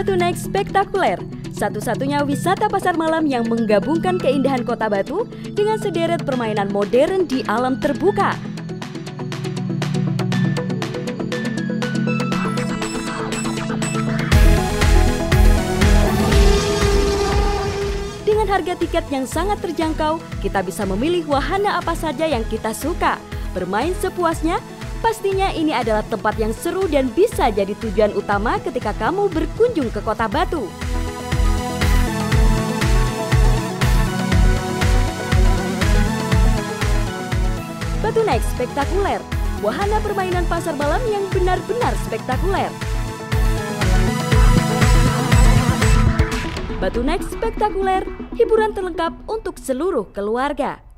Batu Naik Spektakuler, satu-satunya wisata pasar malam yang menggabungkan keindahan kota Batu dengan sederet permainan modern di alam terbuka. Dengan harga tiket yang sangat terjangkau, kita bisa memilih wahana apa saja yang kita suka. Bermain sepuasnya, pastinya ini adalah tempat yang seru dan bisa jadi tujuan utama ketika kamu berkunjung ke kota Batu. Batu Naik Spektakuler, wahana permainan pasar malam yang benar-benar spektakuler. Batu Naik Spektakuler, hiburan terlengkap untuk seluruh keluarga.